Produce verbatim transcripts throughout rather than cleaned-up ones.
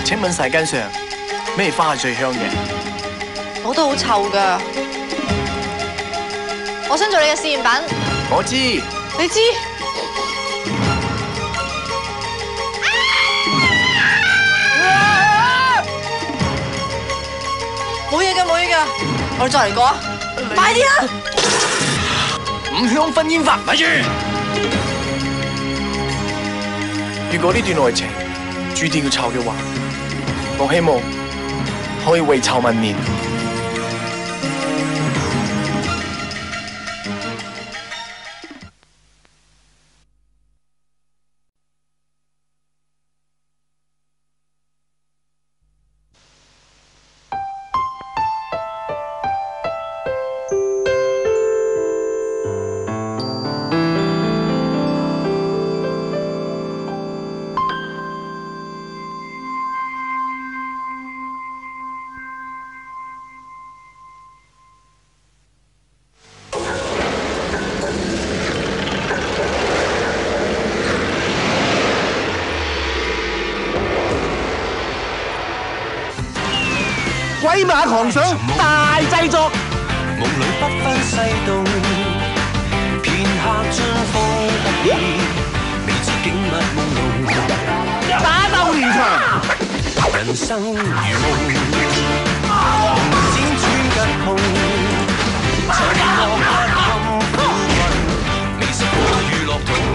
請問世間上咩花係最香嘅？ 我都好臭㗎。我想做你嘅試驗品。 我知。 你知？冇嘢㗎，冇嘢㗎。我哋再嚟過啊！快啲啊！ 五香薰煙法，咪住！如果呢段愛情注定要臭嘅話，我希望可以為臭問面。 鬼馬狂想大製作， 夢裏不分世道，片刻春風得意，未知景物朦朧， 打鬥連場， 人生如夢，夢輾轉吉凶，沉落不堪苦困，未識苦與樂同。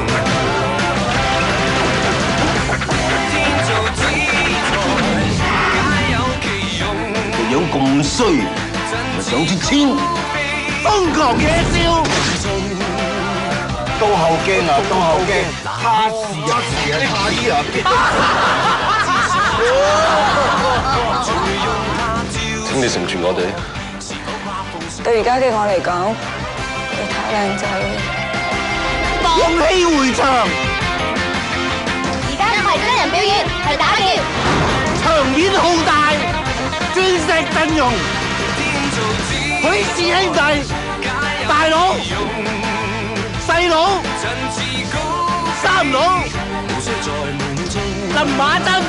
樣咁衰，咪想出千瘋狂野笑， 到後鏡啊，到後鏡，嚇事啊事啊，你怕啲啊！ 請你成全我哋。 對而家嘅我嚟講，你太靚仔啦！ 放戲回場， 而家唔係真人表演，係打劫， 場面浩大。鑽石陣容，許氏兄弟，大佬、細佬、三佬，林馬珍、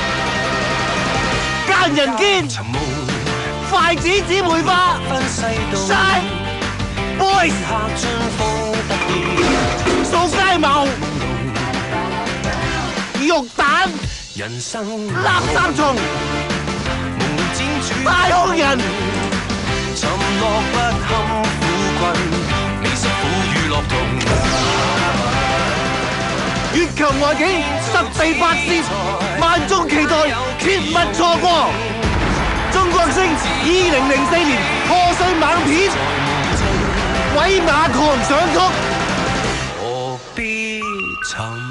奸人堅、筷子姊妹花、Shine Boys、掃街茂、肉蛋、垃圾蟲。太空人， 沉落不堪苦困，未識苦與樂同。 月球外景實地拍攝，萬眾期待，切勿錯過。中國星二零零四年賀歲猛片《鬼馬狂想曲》。 何必沉？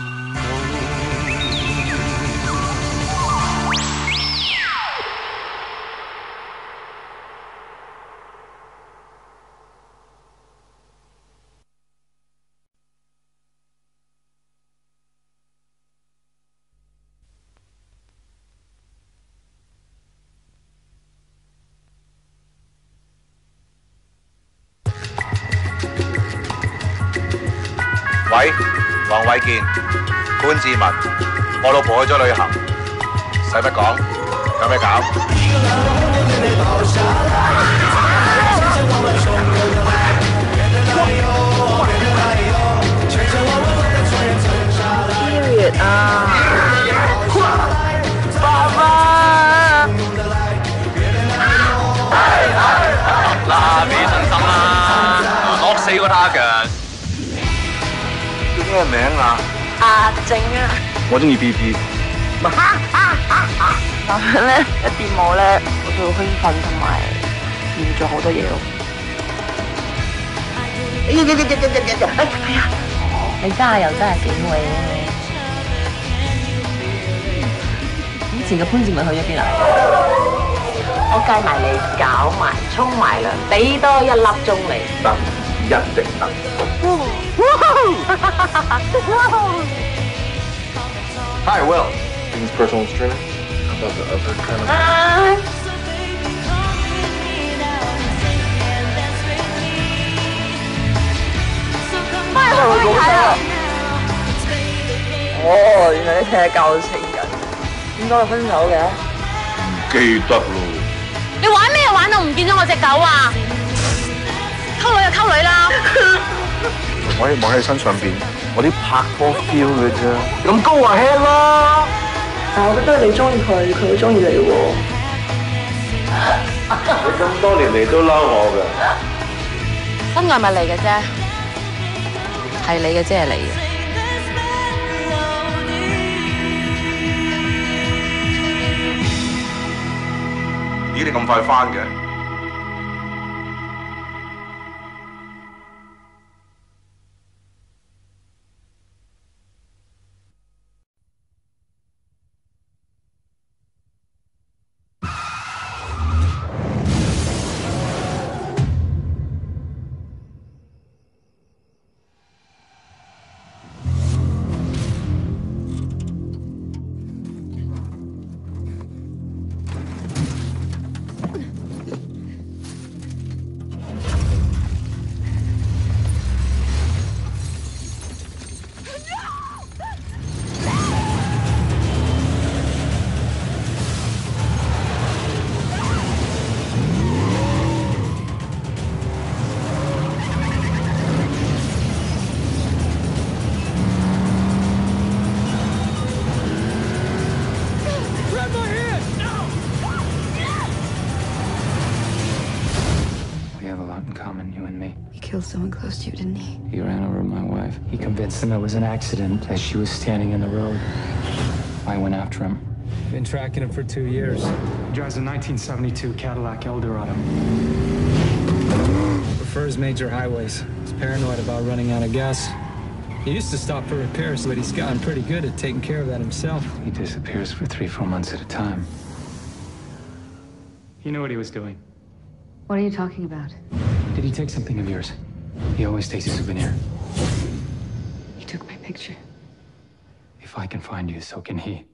喂，黃偉健、潘志文，我老婆去咗旅行，使乜講？有咩搞？ 一月啊，爸爸， 嗱，俾信心啦，落死個 target。 咩名啊？ 阿正啊， 我中意 B B。 但係咧一掂我咧，我就會興奮同埋要做好多嘢咯。 哎呀呀呀呀呀呀！哎呀， 你加油真係幾威咧！以前嘅潘志文去咗邊啊？我計埋你，搞埋，沖埋涼，俾多一粒鐘你。 得，一定得。Hi, Will. Things personal trainer. How about the other kind of? Ah. 翻去會好睇啊！哦，原來你睇下教情人。 點解會分手嘅？ 唔記得咯。 你玩咩玩到唔見咗我隻狗啊？溝女就溝女啦！ 我希望喺你身上邊，我啲拍拖 feel 嘅啫。 咁高啊 head 咯！ 但我覺得你中意佢，佢都中意你喎。 你咁多年嚟都嬲我㗎。 真愛咪嚟嘅啫，係你嘅即係你嘅。 咦，你咁快翻嘅？ Killed someone close to you, didn't he? He ran over my wife. He convinced them it was an accident as she was standing in the road. I went after him. Been tracking him for two years. He drives a nineteen seventy-two Cadillac Eldorado. Prefers major highways. He's paranoid about running out of gas. He used to stop for repairs, but he's gotten pretty good at taking care of that himself. He disappears for three, four months at a time. You know what he was doing? What are you talking about? Did he take something of yours? He always takes a souvenir. He took my picture. If I can find you, so can he.